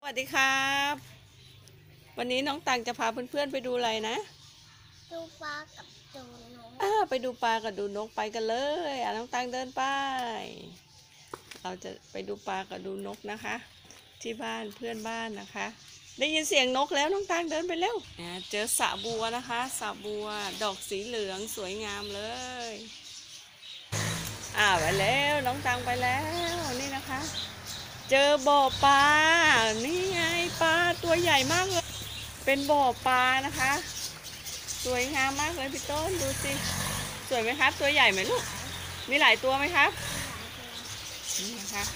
สวัสดีครับวันนี้น้องตังจะพาเพื่อนๆไปดูอะไรนะดูปลากับดูนกไปดูปลากับดูนกไปกันเลยน้องตังเดินไปเราจะไปดูปลากับดูนกนะคะ ที่บ้านเพื่อนบ้านนะคะ ได้ยินเสียงนกแล้วน้องตังเดินไปเร็วเจอสระบัวนะคะสระบัวดอกสีเหลืองสวยงามเลยไปแล้วน้องตังไปแล้วนี่นะคะ เจอบ่อปลานี่ไงปลาตัวใหญ่มากเลยเป็นบ่อปลานะคะสวยงามมากเลยพี่ต้นดูสิสวยไหมครับตัวใหญ่ไหมลูกมีหลายตัวไหมครับนี่นะคะ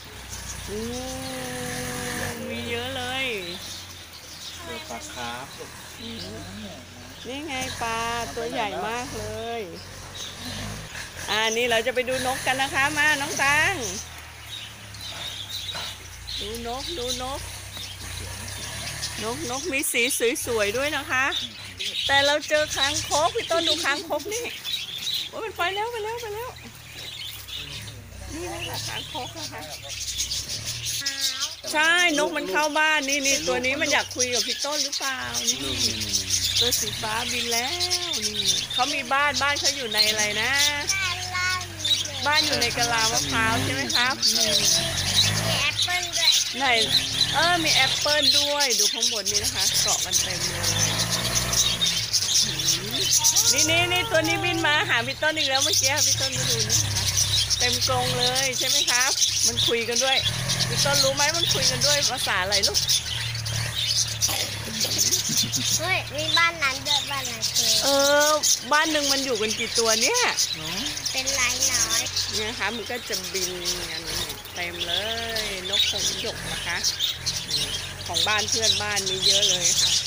มีเยอะเลยดูปลาคาร์ฟนี่ไงปลาตัวใหญ่มากเลยนี่เราจะไปดูนกกันนะคะมาน้องตังดูนกมีสีสวยๆด้วยนะคะแต่เราเจอคางคกพี่ต้นดูคางคกนี่ว่ามันไปแล้วนี่นะคะคางคกนะคะใช่นกมันเข้าบ้านนี่ตัวนี้มันอยากคุยกับพี่ต้นหรือเปล่านี่ตัวสีฟ้าบินแล้วนี่เขามีบ้านเขาอยู่ในอะไรนะบ้านอยู่ในกะลามะพร้าวใช่ไหมครับมีแอปเปิ้ลด้วยไหนมีแอปเปิ้ลด้วยดูข้างบนนี้นะคะเกาะกันเต็มเลยนี่ตัวนี้บินมาหาพี่ต้นอีกแล้วเมื่อกี้พี่ต้นมาดูนี่นะคะเต็มกรงเลยใช่ไหมครับมันคุยกันด้วยพี่ต้นรู้ไหมมันคุยกันด้วยภาษาอะไรลูกเฮ้ยมีบ้านนั้นด้วยบ้านนั้นบ้านหนึ่งมันอยู่กันกี่ตัวเนี่ยเป็นลายน้อยเนี่ยนะคะมันก็จะบินกันเต็มเลยนกหงส์หยกนะคะของบ้านเพื่อนบ้านนี้เยอะเลยค่ะ